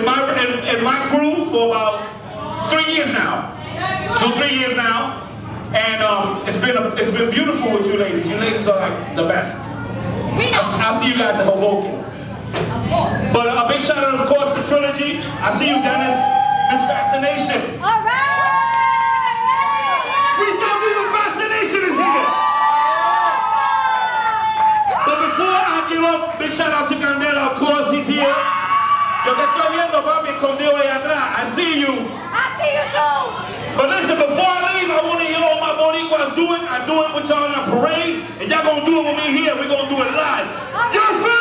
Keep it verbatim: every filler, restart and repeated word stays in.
my in, in my crew for about three years now. Two, three years now. And um, it's been a, it's been beautiful with you ladies. You ladies are like the best. I'll, I'll see you guys at Hoboken. But a big shout out, of course, to Trilogy. I see you, Dennis. Miss Fascination. All right. Freestyle Diva Fascination is here. But before I get off, big shout out to Candela, of course, he's here. Yo te estoy viendo, papi, escondido ahí atrás. I see you. I see you too. But listen, before I leave, I want to hear all my Boricuas doing. I do it with y'all in a parade, and y'all gonna do it with me here. We're gonna do it live. You feel